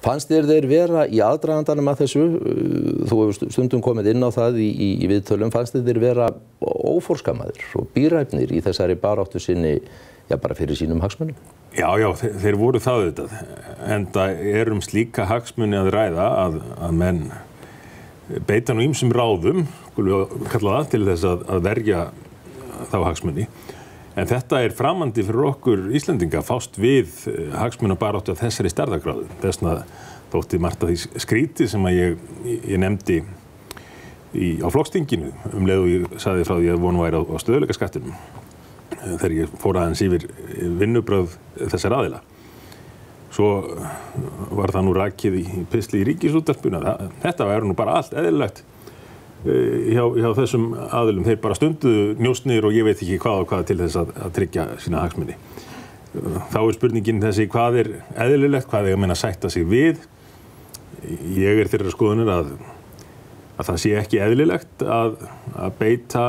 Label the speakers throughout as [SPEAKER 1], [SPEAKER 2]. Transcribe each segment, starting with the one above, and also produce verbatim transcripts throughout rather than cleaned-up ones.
[SPEAKER 1] Fannst þér þeir vera í aðdragandanum að þessu, þú hefur stundum komið inn á það í, í, í viðtölum, fannst þér þeir vera óforskamaðir og bíræfnir í þessari baráttu sinni, já bara fyrir sínum hagsmunum?
[SPEAKER 2] Já, já, þeir, þeir voru það auðvitað, enda er um slíka hagsmuni að ræða að, að menn beita nú ýmsum ráðum, skulum við kalla það, til þess að, að verja þá hagsmuni. En þetta er framandi fyrir okkur Íslendinga að fást við hagsmunabaráttu af þessari stærðargráðu. Þess vegna þótti margt af því skríti sem að ég, ég nefndi í, á flokksþinginu um leið og ég sagði frá því að von væri á, á stöðugleikaskattinum þegar ég fór aðeins yfir vinnubrögð þessar aðila. Svo var það nú rakið í pistli í Ríkisútvarpinu. Þetta var nú bara allt eðlilegt hjá, hjá þessum aðilum. Þeir bara stunduðu njósnir og ég veit ekki hvað og hvað til þess að, að tryggja sína hagsmuni. Þá er spurningin þessi hvað er eðlilegt, hvað er að meina sætta sig við. Ég er þeirra skoðunar að, að það sé ekki eðlilegt að, að beita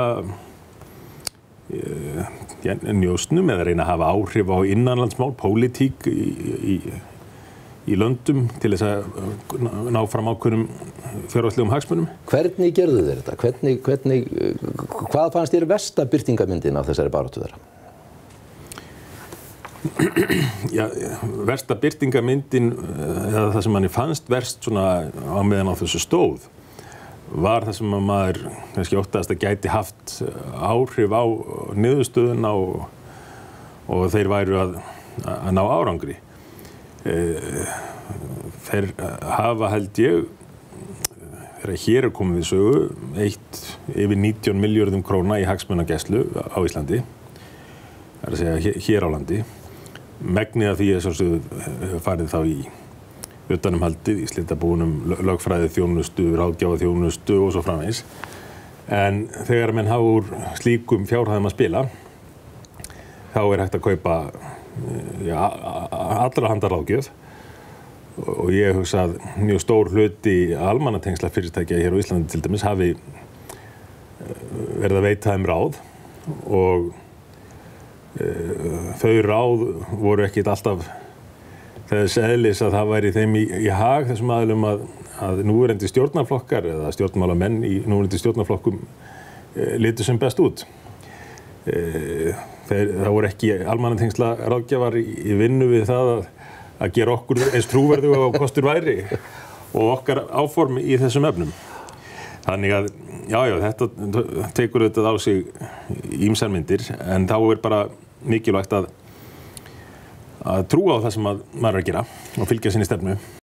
[SPEAKER 2] ja, njósnum eða reyna að hafa áhrif á innanlandsmál, pólitík í, í, í löndum til þess að ná fram ákveðnum fjárhagslegum hagsmunum.
[SPEAKER 1] Hvernig gerðu þeir þetta? Hvernig, hvernig, hvað fannst þér versta birtingarmyndin af þessari baráttu þeirra?
[SPEAKER 2] Já, versta birtingarmyndin, eða það sem manni fannst verst svona á meðan á þessu stóð, var það sem að maður kannski óttast að gæti haft áhrif á niðurstöðuna og, og þeir væru að, að ná árangri. Þeir hafa held ég, þegar hér er komið við sögu, eitt yfir nítján milljörðum króna í hagsmunagæslu á Íslandi, það er að segja hér á landi. Megnið af því er svo farið þá í utanumhaldið í slitabúnum, lögfræði þjónustu, ráðgjafa þjónustu og svo framvegis. En þegar menn hafa úr slíkum fjárhæðum að spila, þá er hægt að kaupa ja, allra handa ráðgjöf. Og ég hugsa að mjög stór hluti almannatengsla fyrirtækja hér á Íslandi til dæmis hafi verið að veita þeim ráð og uh, þau ráð voru ekkit alltaf þess eðlis að það væri þeim í, í hag þessum aðilum að, að núverandi stjórnarflokkar eða stjórnmálamenn í núverandi stjórnarflokkum e, litu sem best út. E, þeir, það voru ekki almannatengsla ráðgjafar í, í vinnu við það að, að gera okkur eins trúverðu og kostur væri og okkar áformi í þessum efnum. Þannig að, já, já, þetta tekur auðvitað á sig ýmsar myndir en þá er bara mikilvægt að að trúa á það sem að maður er að gera og fylgja sinni stefnu.